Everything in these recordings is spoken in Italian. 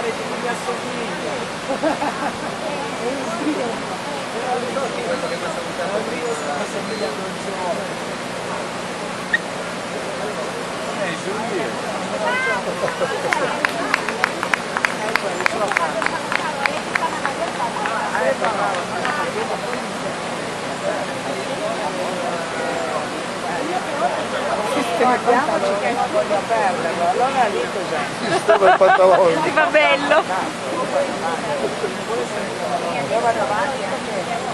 mi assomiglia. Assomiglia a Don Giorgio. Giulia. Guardiamoci che non voglio perderlo, allora lì cos'è? Si stava il pantalone. Ti va bello? Io vado avanti anche,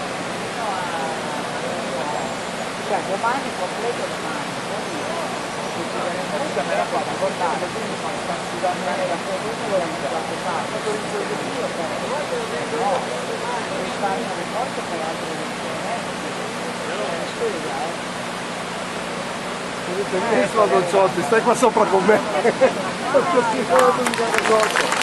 cioè domani completo domani, comunque me la fa ricordare, quindi si va andare da quello lo qualche parte, no, risparmio le porte per altre studia, Benissimo Don Ciotti, stai qua sopra con me. Così sono l'unica cosa.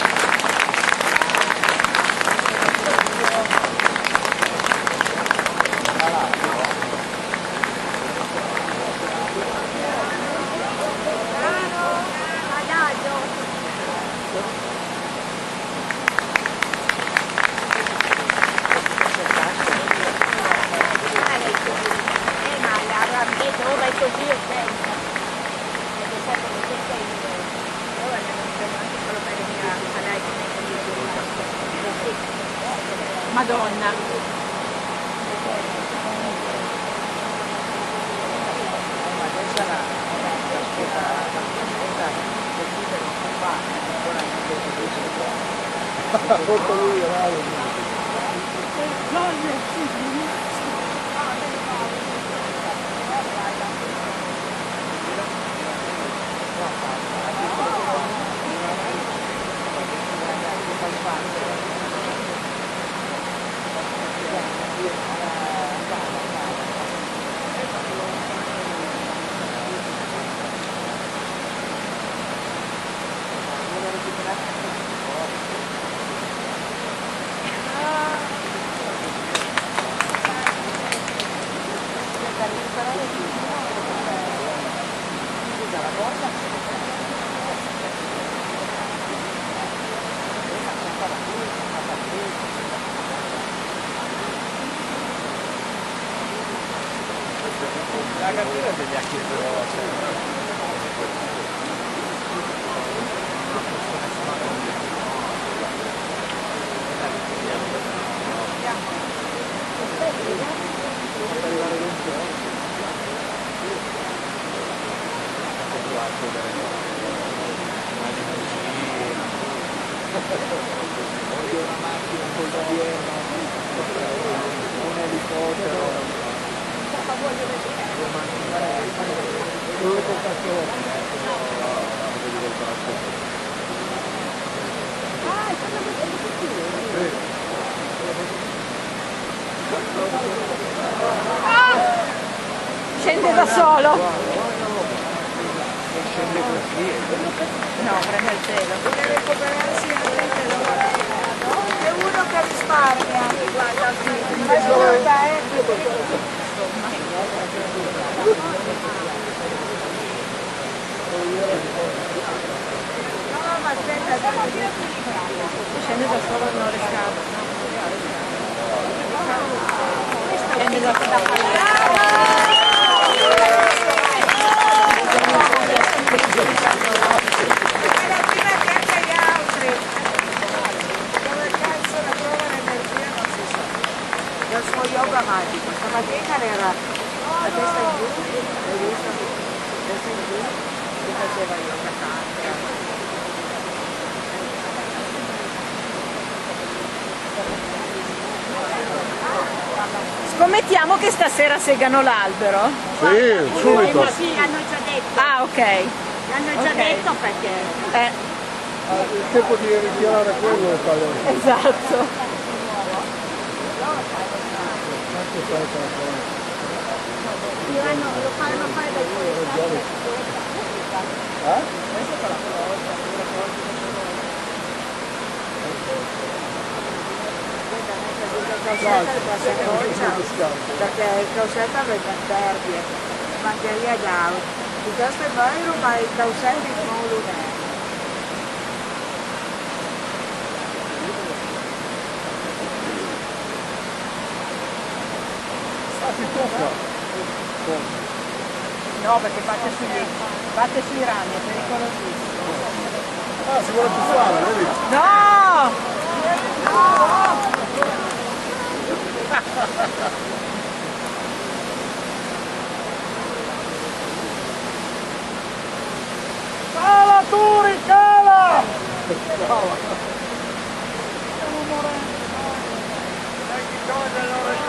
Madonna. Porta lui, la cattura degli occhi veloce. Voglio una macchina col pieno, un elicottero. Scende da solo. Scende così. No, prende il cielo. Deve recuperarsi c'è uno che risparmia. Ma guarda, no, ma aspetta, Scende da solo non riscalda. Scende da solo. il suo yoga magico, stamattina era a testa in giù, l'hai visto? A testa in giù, che faceva yoga tantra. Scommettiamo che stasera segano l'albero? Sì, subito. Sì, l'hanno già detto. Ah, ok. L'hanno già detto perché... Il tempo di ritirare quello fa lei. Esatto. Lo fanno fare dai poliziotti. Perché il Causetta aveva perdite, mancheria d'auto. Di questo è vero, ma il Causetta è solo No, perché batte sui rami, è pericolosissimo. Ah, si vuole tuffare, vedi? No! Cala Turi, cala! Cala! Dai, che cosa allora?